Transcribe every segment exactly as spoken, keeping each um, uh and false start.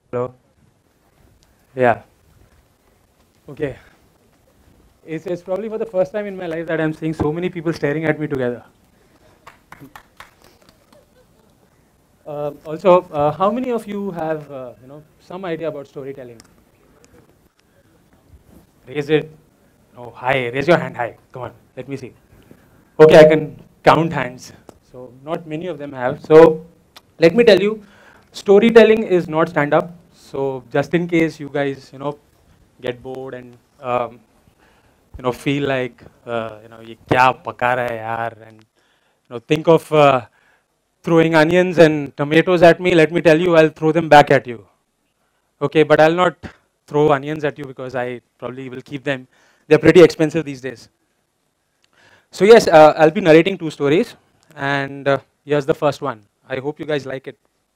Hello? Yeah. Okay. It's, it's probably for the first time in my life that I'm seeing so many people staring at me together. Uh, also, uh, how many of you have, uh, you know, some idea about storytelling? Raise it. Oh, high. Raise your hand high. Come on. Let me see. Okay, I can count hands. So not many of them have. So let me tell you, storytelling is not stand-up. So just in case you guys, you know, get bored and um, you know feel like uh, you know ये क्या पका रहा है यार, and you know think of uh, throwing onions and tomatoes at me. Let me tell you, I'll throw them back at you. Okay, but I'll not throw onions at you because I probably will keep them. They're pretty expensive these days. So yes, uh, I'll be narrating two stories, and uh, here's the first one. I hope you guys like it.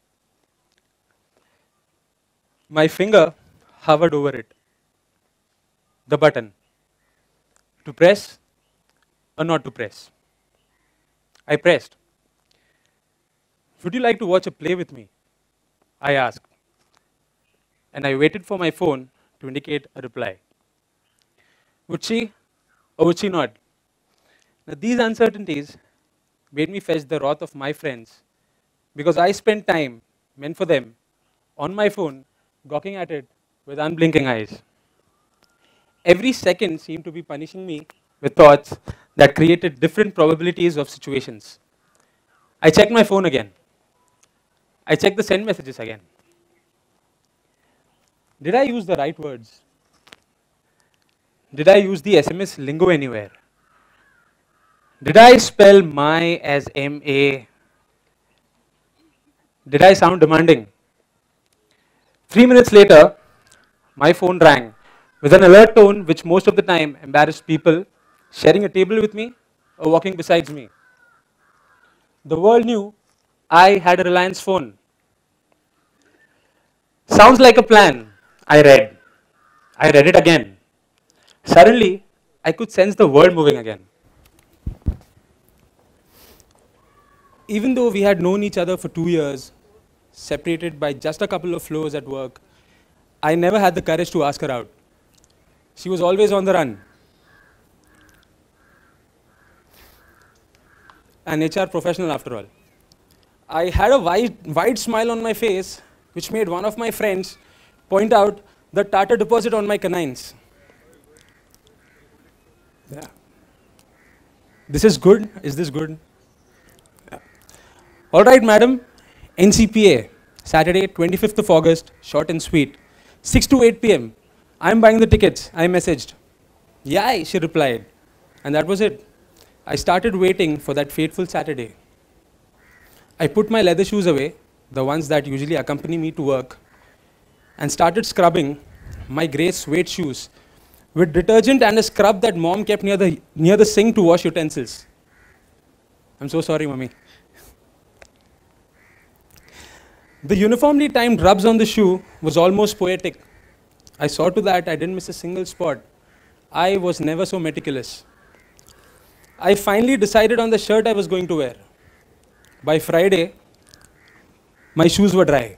My finger hovered over it, the button, to press or not to press. I pressed. Would you like to watch a play with me? I asked, and I waited for my phone to indicate a reply. Would she or would she not? Now, these uncertainties made me fetch the wrath of my friends because I spent time meant for them on my phone, gawking at it with unblinking eyes. Every second seemed to be punishing me with thoughts that created different probabilities of situations. I checked my phone again. I checked the send messages again. Did I use the right words? Did I use the S M S lingo anywhere? Did I spell my as M A? Did I sound demanding? Three minutes later, my phone rang with an alert tone which most of the time embarrassed people sharing a table with me or walking beside me. The world knew I had a Reliance phone. Sounds like a plan, I read. I read it again. Suddenly, I could sense the world moving again. Even though we had known each other for two years, separated by just a couple of floors at work, I never had the courage to ask her out. She was always on the run. An H R professional, after all. I had a wide, wide smile on my face, which made one of my friends point out the Tata deposit on my canines. Yeah. This is good. Is this good? Yeah. All right, madam. N C P A, Saturday, twenty-fifth of August, short and sweet, six to eight p m I'm buying the tickets, I messaged. Yeah, she replied. And that was it. I started waiting for that fateful Saturday. I put my leather shoes away, the ones that usually accompany me to work, and started scrubbing my grey suede shoes with detergent and a scrub that mom kept near the, near the sink to wash utensils. I'm so sorry, mommy. The uniformly timed rubs on the shoe was almost poetic. I saw to that I didn't miss a single spot. I was never so meticulous. I finally decided on the shirt I was going to wear. By Friday, my shoes were dry.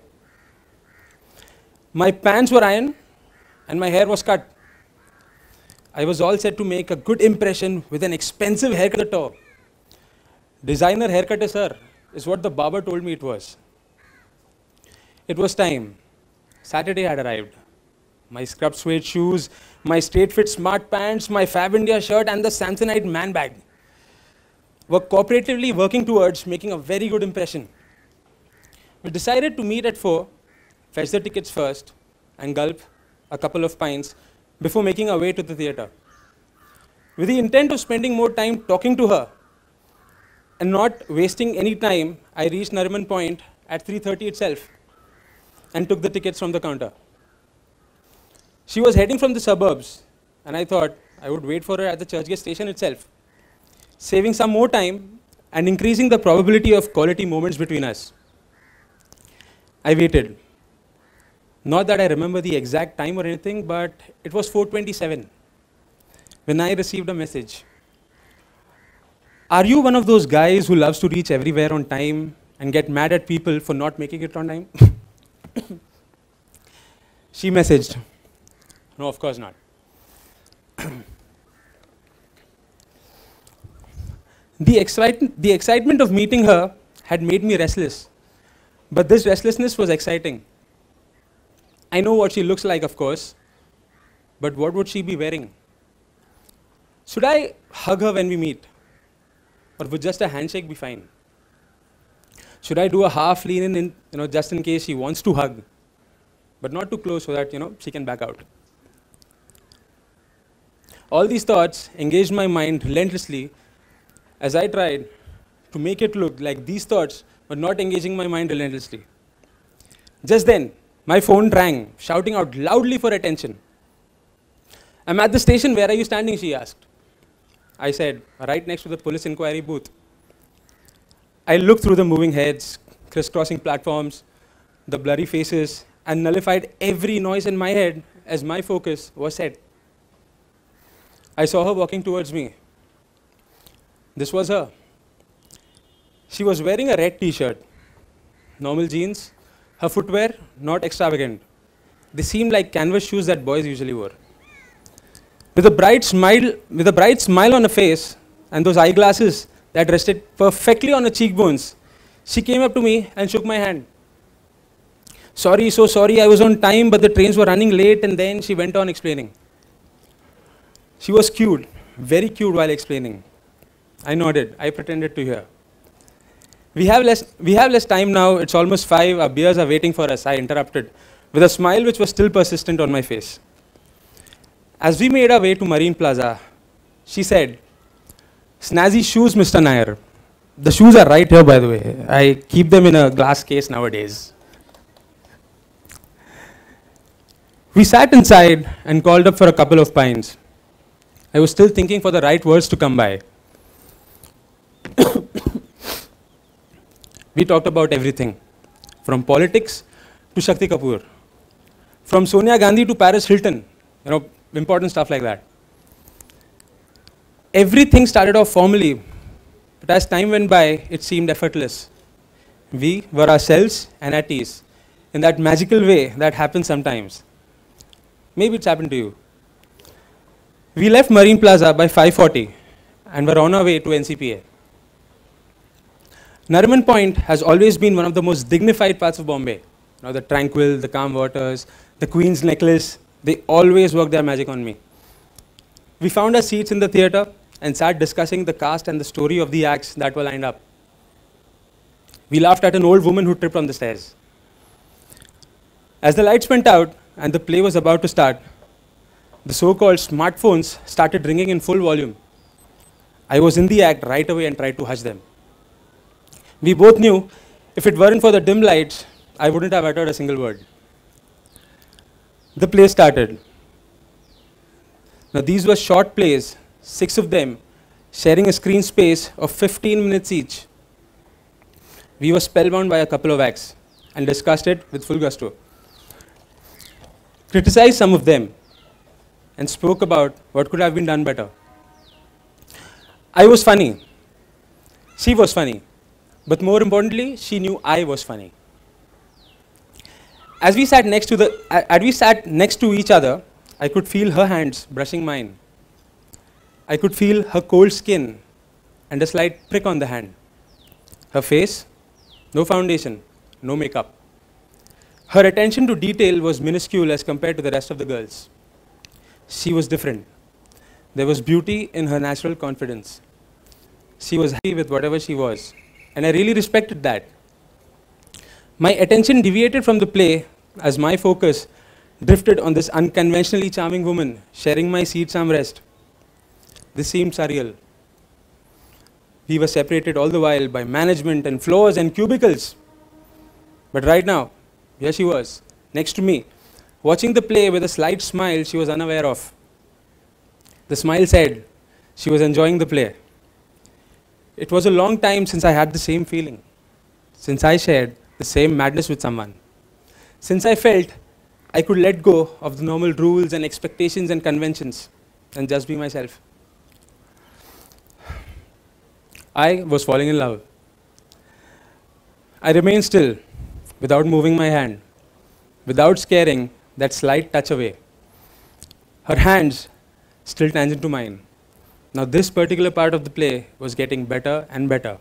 My pants were ironed and my hair was cut. I was all set to make a good impression with an expensive haircut at the top. Designer haircut, sir, is what the barber told me it was. It was time. Saturday had arrived. My scrub suede shoes, my straight fit smart pants, my Fab India shirt and the Samsonite man bag were cooperatively working towards making a very good impression. We decided to meet at four, fetch the tickets first, and gulp a couple of pints before making our way to the theatre. With the intent of spending more time talking to her and not wasting any time, I reached Nariman Point at three thirty itself and took the tickets from the counter. She was heading from the suburbs, and I thought I would wait for her at the Churchgate station itself, saving some more time and increasing the probability of quality moments between us. I waited. Not that I remember the exact time or anything, but it was four twenty-seven when I received a message. Are you one of those guys who loves to reach everywhere on time and get mad at people for not making it on time? She messaged, no, of course not. The, excite the excitement of meeting her had made me restless, but this restlessness was exciting. I know what she looks like, of course, but what would she be wearing? Should I hug her when we meet? Or would just a handshake be fine? Should I do a half lean in, in you know, just in case she wants to hug, but not too close so that you know, she can back out? All these thoughts engaged my mind relentlessly as I tried to make it look like these thoughts were not engaging my mind relentlessly. Just then, my phone rang, shouting out loudly for attention. I'm at the station, where are you standing, she asked. I said, right next to the police inquiry booth. I looked through the moving heads, crisscrossing platforms, the blurry faces, and nullified every noise in my head as my focus was set. I saw her walking towards me. This was her. She was wearing a red t-shirt, normal jeans, her footwear not extravagant. They seemed like canvas shoes that boys usually wore. With a bright smile, with a bright smile on her face and those eyeglasses that rested perfectly on her cheekbones, she came up to me and shook my hand. Sorry, so sorry, I was on time, but the trains were running late, and then she went on explaining. She was cute, very cute while explaining. I nodded. I pretended to hear. We have less, we have less time now. It's almost five. Our beers are waiting for us, I interrupted, with a smile which was still persistent on my face. As we made our way to Marine Plaza, she said, snazzy shoes, Mister Nair. The shoes are right here, by the way. I keep them in a glass case nowadays. We sat inside and called up for a couple of pints. I was still thinking for the right words to come by. We talked about everything, from politics to Shakti Kapoor, from Sonia Gandhi to Paris Hilton, you know, important stuff like that. Everything started off formally, but as time went by, it seemed effortless. We were ourselves and at ease, in that magical way that happens sometimes. Maybe it's happened to you. We left Marine Plaza by five forty and were on our way to N C P A. Nariman Point has always been one of the most dignified parts of Bombay. You know, the tranquil, the calm waters, the Queen's Necklace, they always work their magic on me. We found our seats in the theatre and sat discussing the cast and the story of the acts that were lined up. We laughed at an old woman who tripped on the stairs. As the lights went out and the play was about to start, the so-called smartphones started ringing in full volume. I was in the act right away and tried to hush them. We both knew if it weren't for the dim lights, I wouldn't have uttered a single word. The play started. Now these were short plays, six of them, sharing a screen space of fifteen minutes each. We were spellbound by a couple of acts and discussed it with full gusto. Criticized some of them and spoke about what could have been done better. I was funny. She was funny. But more importantly, she knew I was funny. As we sat next to the, as we sat next to each other, I could feel her hands brushing mine. I could feel her cold skin and a slight prick on the hand. Her face, no foundation, no makeup. Her attention to detail was minuscule as compared to the rest of the girls. She was different. There was beauty in her natural confidence. She was happy with whatever she was, and I really respected that. My attention deviated from the play as my focus drifted on this unconventionally charming woman sharing my seat's armrest. This seemed surreal. We were separated all the while by management and floors and cubicles. But right now, here she was, next to me, watching the play with a slight smile she was unaware of. The smile said she was enjoying the play. It was a long time since I had the same feeling, since I shared the same madness with someone, since I felt I could let go of the normal rules and expectations and conventions and just be myself. I was falling in love. I remained still, without moving my hand, without scaring, that slight touch away. Her hands still tangent to mine. Now this particular part of the play was getting better and better.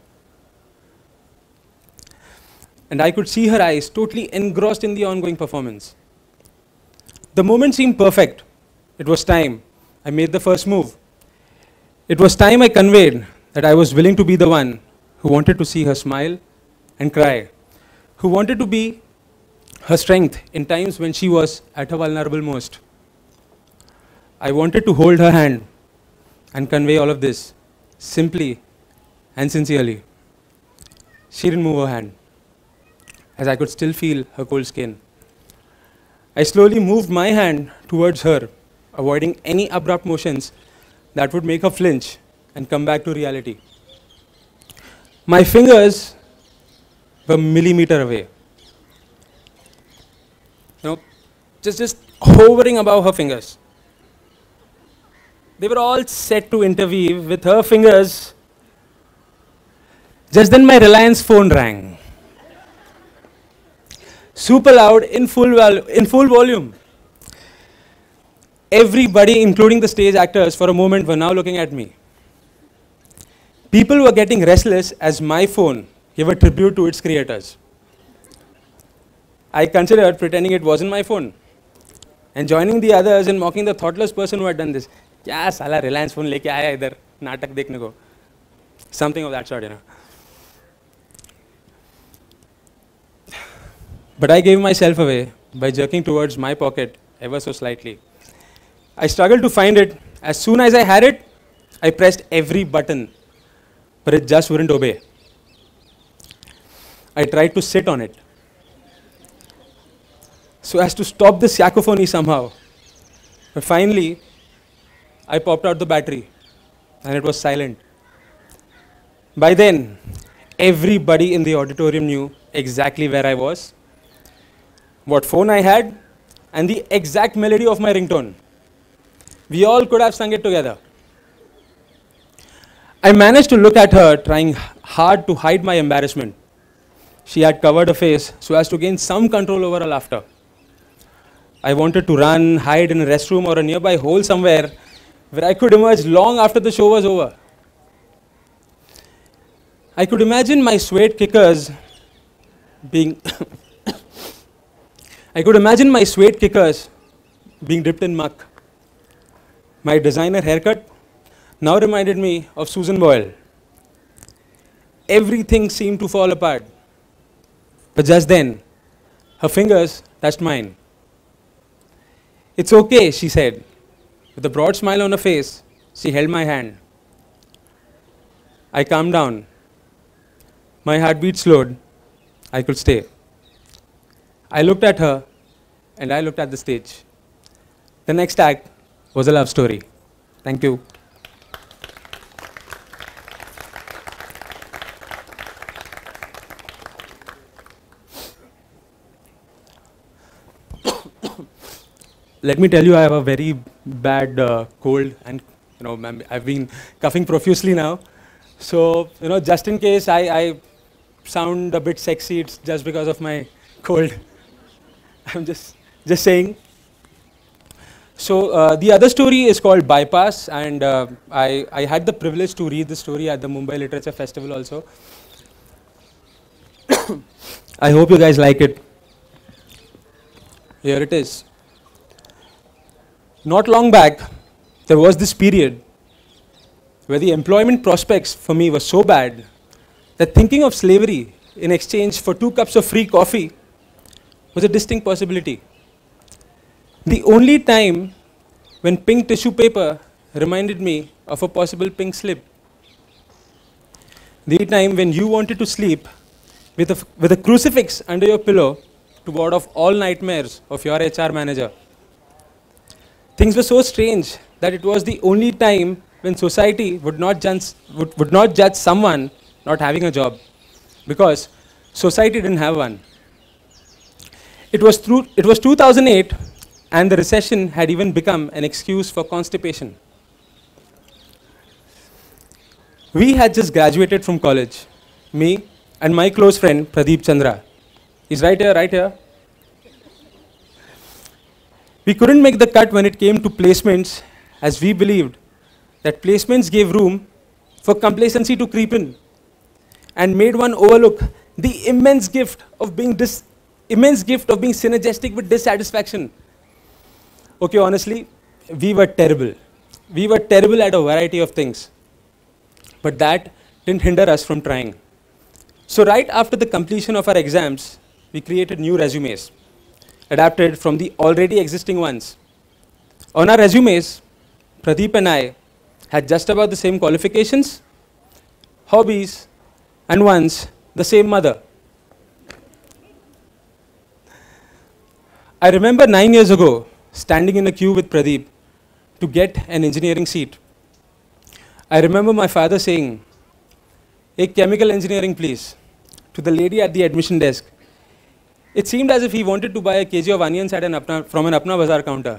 And I could see her eyes totally engrossed in the ongoing performance. The moment seemed perfect. It was time. I made the first move. It was time I conveyed that I was willing to be the one who wanted to see her smile and cry, who wanted to be her strength in times when she was at her vulnerable most. I wanted to hold her hand and convey all of this simply and sincerely. She didn't move her hand, as I could still feel her cold skin. I slowly moved my hand towards her, avoiding any abrupt motions that would make her flinch and come back to reality. My fingers were a millimeter away. You know, just, just hovering above her fingers. They were all set to interweave with her fingers. Just then my Reliance phone rang. Super loud, in full, in full volume. Everybody, including the stage actors, for a moment were now looking at me. People were getting restless as my phone gave a tribute to its creators. I considered pretending it wasn't my phone and joining the others in mocking the thoughtless person who had done this. क्या साला Reliance phone लेके आया इधर नाटक देखने को. Something of that sort, you know. But I gave myself away by jerking towards my pocket ever so slightly. I struggled to find it. As soon as I had it, I pressed every button, but it just wouldn't obey. I tried to sit on it so as to stop the cacophony somehow. But finally, I popped out the battery and it was silent. By then, everybody in the auditorium knew exactly where I was, what phone I had, and the exact melody of my ringtone. We all could have sung it together. I managed to look at her, trying hard to hide my embarrassment. She had covered her face so as to gain some control over her laughter. I wanted to run, hide in a restroom or a nearby hole somewhere where I could emerge long after the show was over. I could imagine my suede kickers being I could imagine my suede kickers being dipped in muck. My designer haircut now reminded me of Susan Boyle. Everything seemed to fall apart. But just then, her fingers touched mine. It's okay, she said. With a broad smile on her face, she held my hand. I calmed down. My heartbeat slowed. I could stay. I looked at her, and I looked at the stage. The next act was a love story. Thank you. Let me tell you, I have a very bad uh, cold, and you know, I'm, I've been coughing profusely now. So, you know, just in case I, I sound a bit sexy, it's just because of my cold. I'm just, just saying. So uh, the other story is called Bypass, and uh, I, I had the privilege to read the story at the Mumbai Literature Festival also. I hope you guys like it. Here it is. Not long back, there was this period where the employment prospects for me were so bad that thinking of slavery in exchange for two cups of free coffee was a distinct possibility. The only time when pink tissue paper reminded me of a possible pink slip. The time when you wanted to sleep with a, with a crucifix under your pillow to ward off all nightmares of your H R manager. Things were so strange that it was the only time when society would not judge, would, would not judge someone not having a job, because society didn't have one. It was, through, it was two thousand eight, and the recession had even become an excuse for constipation. We had just graduated from college, me and my close friend Pradeep Chandra. He's right here, right here. We couldn't make the cut when it came to placements, as we believed that placements gave room for complacency to creep in and made one overlook the immense gift of being dis immense gift of being synergistic with dissatisfaction. Okay, honestly, we were terrible. We were terrible at a variety of things. But that didn't hinder us from trying. So right after the completion of our exams, we created new resumes, adapted from the already existing ones. On our resumes, Pradeep and I had just about the same qualifications, hobbies, and once the same mother. I remember nine years ago, standing in a queue with Pradeep to get an engineering seat. I remember my father saying, "A chemical engineering, please," to the lady at the admission desk. It seemed as if he wanted to buy a kg of onions at an Apna, from an Apna Bazaar counter.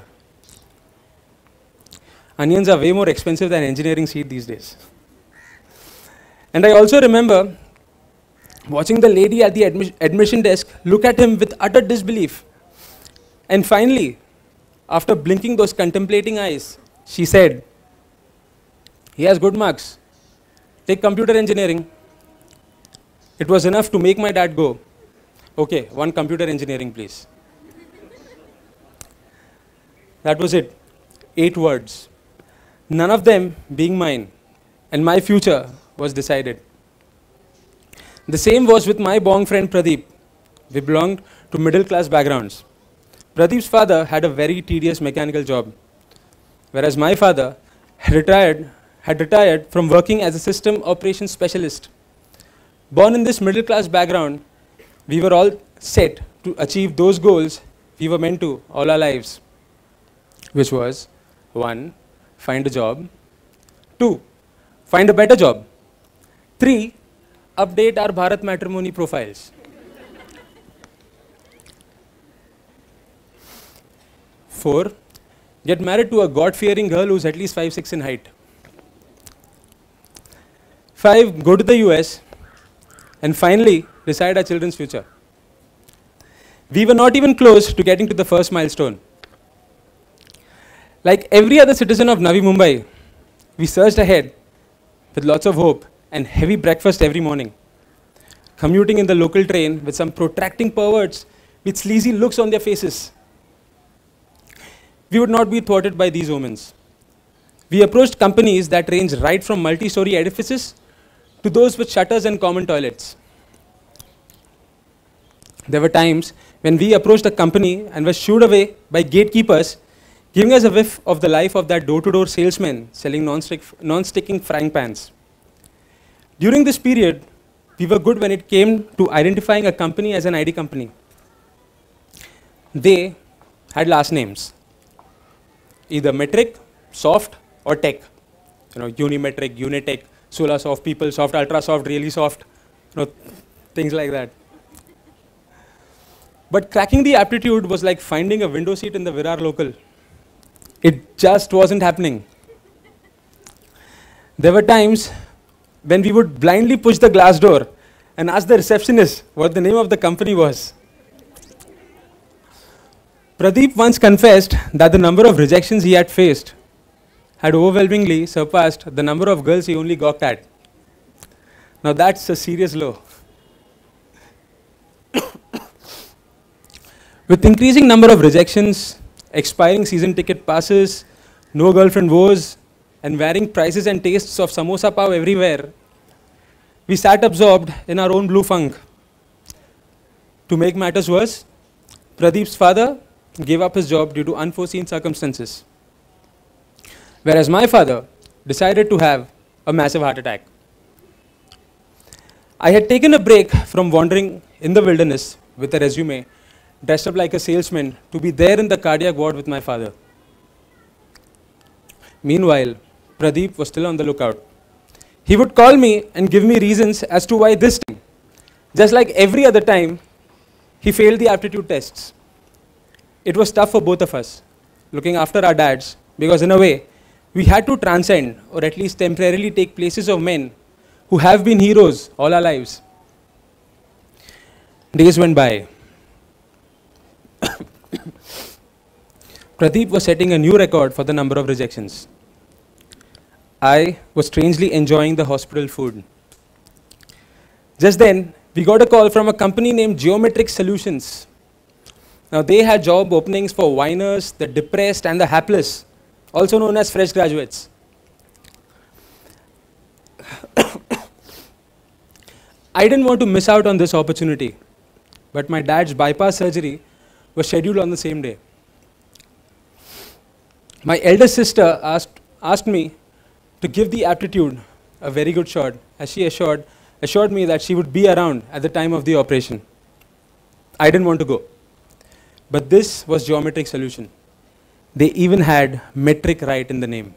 Onions are way more expensive than engineering seat these days. And I also remember watching the lady at the admi admission desk look at him with utter disbelief. And finally, after blinking those contemplating eyes, she said, "He has good marks. Take computer engineering." It was enough to make my dad go, "Okay, one computer engineering, please." That was it. Eight words. None of them being mine, and my future was decided. The same was with my bong friend Pradeep. We belonged to middle class backgrounds. Pradeep's father had a very tedious mechanical job, whereas my father had retired, had retired from working as a system operations specialist. Born in this middle class background, we were all set to achieve those goals we were meant to all our lives, which was, one, find a job, two, find a better job, three, update our Bharat matrimony profiles, four, get married to a God-fearing girl who's at least five six in height, five, go to the U S, and finally, decide our children's future. We were not even close to getting to the first milestone. Like every other citizen of Navi Mumbai, we surged ahead with lots of hope and heavy breakfast every morning, commuting in the local train with some protracting perverts with sleazy looks on their faces. We would not be thwarted by these omens. We approached companies that range right from multi-story edifices to those with shutters and common toilets. There were times when we approached a company and were shooed away by gatekeepers, giving us a whiff of the life of that door-to-door salesman selling non-stick, non-sticking frying pans. During this period, we were good when it came to identifying a company as an I D company. They had last names, either metric, soft, or tech. You know, Unimetric, Unitech, Solar Soft, People Soft, Ultra Soft, Really Soft, you know, things like that. But cracking the aptitude was like finding a window seat in the Virar local. It just wasn't happening. There were times when we would blindly push the glass door and ask the receptionist what the name of the company was. Pradeep once confessed that the number of rejections he had faced had overwhelmingly surpassed the number of girls he only gawked at. Now that's a serious low. With increasing number of rejections, expiring season ticket passes, no girlfriend woes, and varying prices and tastes of samosa pav everywhere, we sat absorbed in our own blue funk. To make matters worse, Pradeep's father gave up his job due to unforeseen circumstances, whereas my father decided to have a massive heart attack. I had taken a break from wandering in the wilderness with a resume, dressed up like a salesman, to be there in the cardiac ward with my father. Meanwhile, Pradeep was still on the lookout. He would call me and give me reasons as to why this time, just like every other time, he failed the aptitude tests. It was tough for both of us, looking after our dads, because in a way, we had to transcend, or at least temporarily take places of men who have been heroes all our lives. Days went by. Pradeep was setting a new record for the number of rejections. I was strangely enjoying the hospital food. Just then, we got a call from a company named Geometric Solutions. Now, they had job openings for whiners, the depressed, and the hapless, also known as fresh graduates. I didn't want to miss out on this opportunity, but my dad's bypass surgery was scheduled on the same day. My elder sister asked, asked me to give the aptitude a very good shot, as she assured, assured me that she would be around at the time of the operation. I didn't want to go. But this was Geometric Solution. They even had metric right in the name.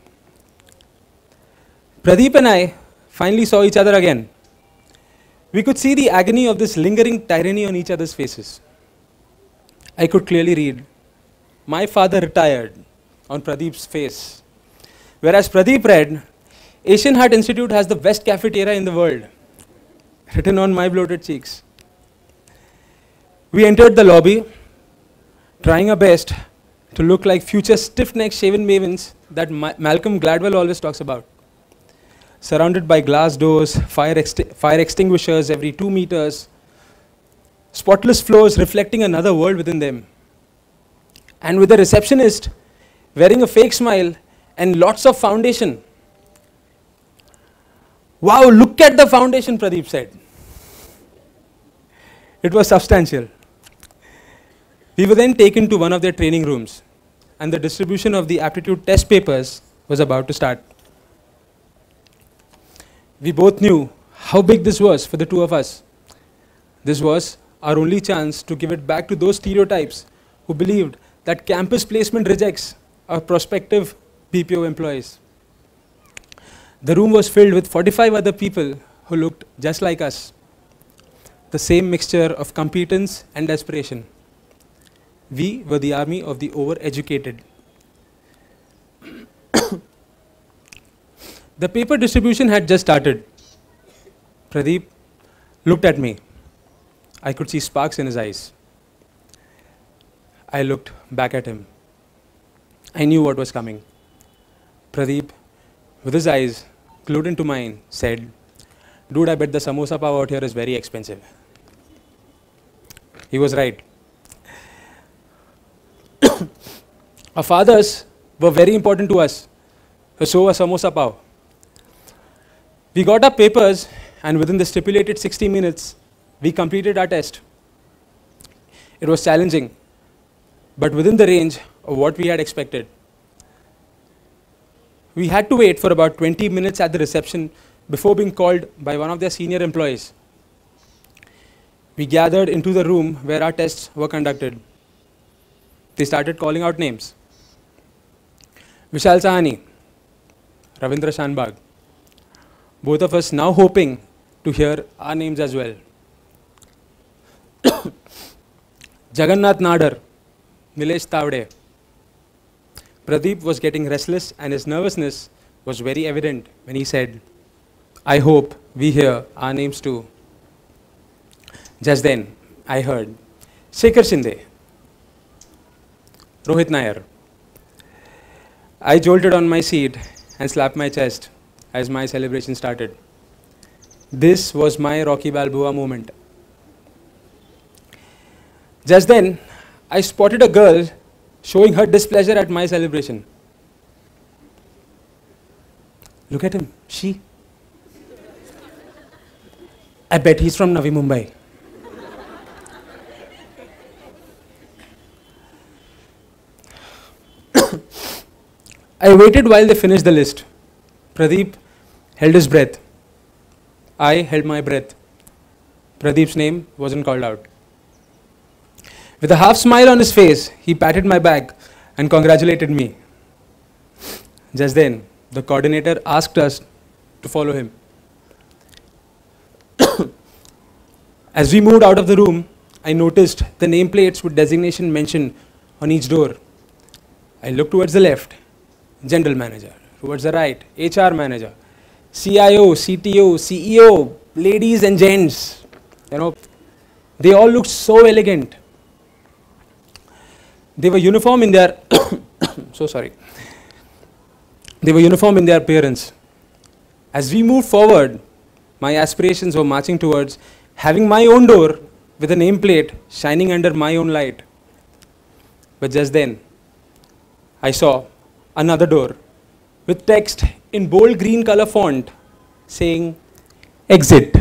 Pradeep and I finally saw each other again. We could see the agony of this lingering tyranny on each other's faces. I could clearly read, "My father retired," on Pradeep's face. Whereas Pradeep read, "Asian Heart Institute has the best cafeteria in the world," written on my bloated cheeks. We entered the lobby, trying our best to look like future stiff-necked shaven mavens that Ma Malcolm Gladwell always talks about. Surrounded by glass doors, fire, exti fire extinguishers every two meters, spotless floors reflecting another world within them. And with a receptionist wearing a fake smile and lots of foundation. "Wow, look at the foundation," Pradeep said. It was substantial. We were then taken to one of their training rooms, and the distribution of the aptitude test papers was about to start. We both knew how big this was for the two of us. This was our only chance to give it back to those stereotypes who believed that campus placement rejects our prospective B P O employees. The room was filled with forty-five other people who looked just like us. The same mixture of competence and desperation. We were the army of the overeducated. The paper distribution had just started. Pradeep looked at me. I could see sparks in his eyes. I looked back at him. I knew what was coming. Pradeep, with his eyes glued into mine, said, "Dude, I bet the samosa pav out here is very expensive." He was right. Our fathers were very important to us, so was samosa pav. We got our papers, and within the stipulated sixty minutes, we completed our test. It was challenging, but within the range of what we had expected. We had to wait for about twenty minutes at the reception before being called by one of their senior employees. We gathered into the room where our tests were conducted. They started calling out names. Vishal Sahani, Ravindra Shanbag. Both of us now hoping to hear our names as well. Jagannath Nadar, Nilesh Tavde. Pradeep was getting restless and his nervousness was very evident when he said, "I hope we hear our names too." Just then, I heard, "Shekhar Shinde, Rohit Nair." I jolted on my seat and slapped my chest as my celebration started. This was my Rocky Balboa moment. Just then, I spotted a girl showing her displeasure at my celebration. "Look at him, she. I bet he's from Navi Mumbai." I waited while they finished the list. Pradeep held his breath. I held my breath. Pradeep's name wasn't called out. With a half smile on his face, he patted my back and congratulated me. Just then, the coordinator asked us to follow him. As we moved out of the room, I noticed the nameplates with designation mentioned on each door. I looked towards the left, general manager. Towards the right, H R manager. C I O, C T O, C E O, ladies and gents. You know, they all looked so elegant. They were uniform in their so sorry. They were uniform in their appearance. As we moved forward, my aspirations were marching towards having my own door with a nameplate shining under my own light. But just then, I saw another door with text in bold green color font saying, "Exit."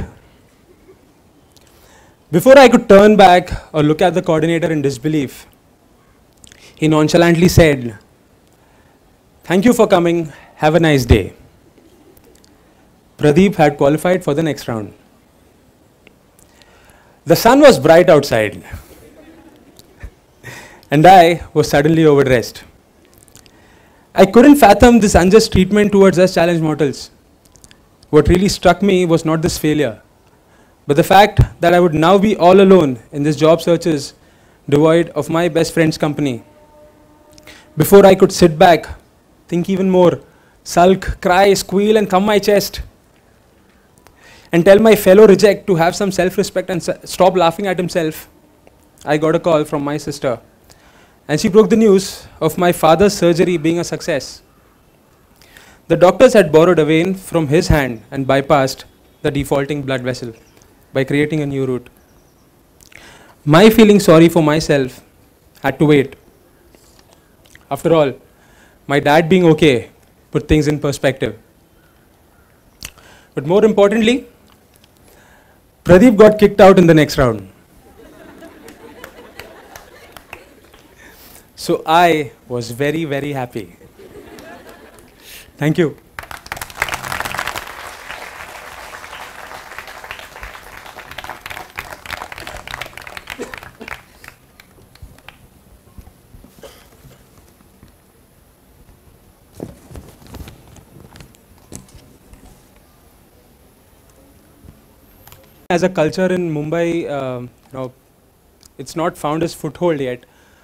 Before I could turn back or look at the coordinator in disbelief, he nonchalantly said, "Thank you for coming, have a nice day." Pradeep had qualified for the next round. The sun was bright outside, and I was suddenly overdressed. I couldn't fathom this unjust treatment towards us challenged mortals. What really struck me was not this failure, but the fact that I would now be all alone in this job searches, devoid of my best friend's company. Before I could sit back, think even more, sulk, cry, squeal, and thumb my chest, and tell my fellow reject to have some self-respect and stop laughing at himself, I got a call from my sister, and she broke the news of my father's surgery being a success. The doctors had borrowed a vein from his hand and bypassed the defaulting blood vessel by creating a new route. My feeling sorry for myself had to wait. After all, my dad being okay put things in perspective. But more importantly, Pradeep got kicked out in the next round. So I was very, very happy. Thank you. As a culture in Mumbai, uh, you know, it's not found its foothold yet.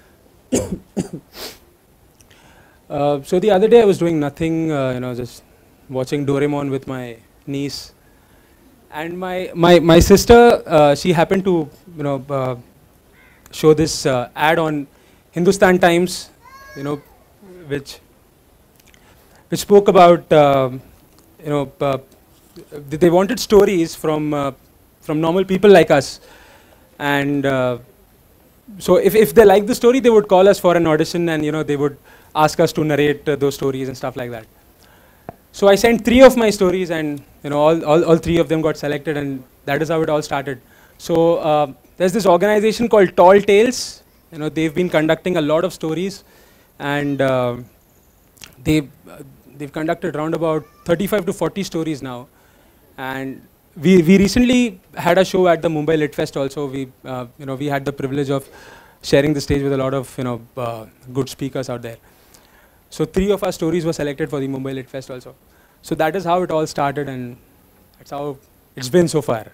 uh, so the other day I was doing nothing, uh, you know, just watching Doraemon with my niece, and my my my sister, uh, she happened to, you know, uh, show this uh, ad on Hindustan Times, you know, which which spoke about, uh, you know, uh, they wanted stories from. Uh, from normal people like us, and uh, so if, if they liked the story, they would call us for an audition, and you know, they would ask us to narrate uh, those stories and stuff like that. So I sent three of my stories, and you know, all, all, all three of them got selected, and that is how it all started. So uh, there's this organization called Tall Tales. You know, they've been conducting a lot of stories, and uh, they've, uh, they've conducted around about thirty-five to forty stories now. And We, we recently had a show at the Mumbai Lit Fest also. We, uh, you know, we had the privilege of sharing the stage with a lot of, you know, uh, good speakers out there. So three of our stories were selected for the Mumbai Lit Fest also. So that is how it all started, and that's how it's been so far.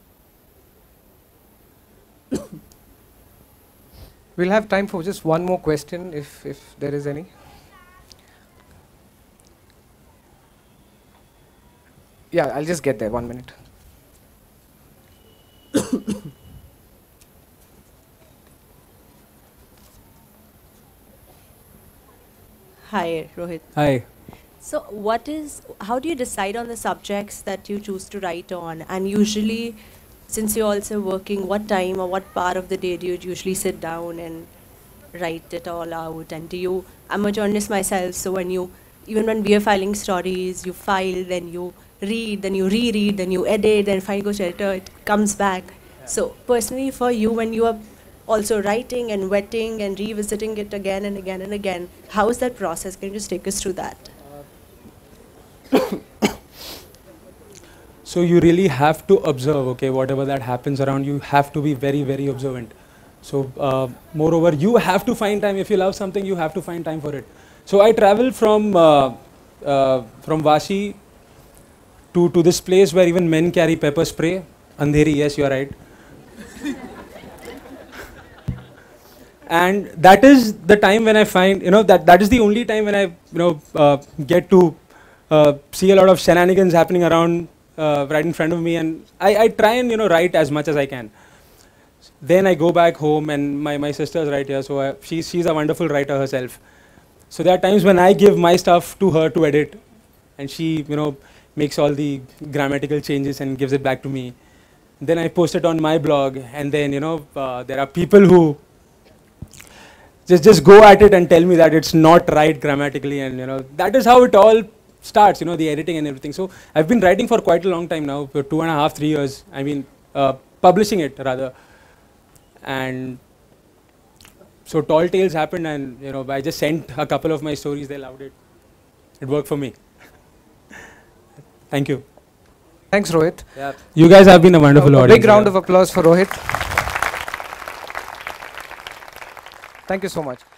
We'll have time for just one more question, if, if there is any. Yeah, I'll just get there, one minute. Hi, Rohit. Hi. So what is, how do you decide on the subjects that you choose to write on? And usually, since you're also working, what time or what part of the day do you usually sit down and write it all out? And do you, I'm a journalist myself, so when you, even when we are filing stories, you file, then you read, then you reread, then you edit, then finally goes to editor, it comes back. Yeah. So personally for you, when you are also writing and wetting and revisiting it again and again and again, how is that process? Can you just take us through that? So you really have to observe, okay, whatever that happens around you, have to be very, very observant. So uh, moreover, you have to find time. If you love something, you have to find time for it. So I travel from, uh, uh, from Vashi to, to this place where even men carry pepper spray. Andheri, yes, you are right. And that is the time when I find, you know, that, that is the only time when I, you know, uh, get to uh, see a lot of shenanigans happening around uh, right in front of me. And I, I try and, you know, write as much as I can. Then I go back home, and my, my sister's right here, so I, she, she's a wonderful writer herself. So there are times when I give my stuff to her to edit, and she, you know, makes all the grammatical changes and gives it back to me. Then I post it on my blog, and then, you know, uh, there are people who just just go at it and tell me that it's not right grammatically, and you know, that is how it all starts, you know, the editing and everything. So I've been writing for quite a long time now, for two and a half, three years. I mean, uh, publishing it rather. And so Tall Tales happened, and you know, I just sent a couple of my stories. They loved it. It worked for me. Thank you. Thanks, Rohit. Yeah. You guys have been a wonderful A audience. big round yeah. of applause for Rohit. Thank you so much.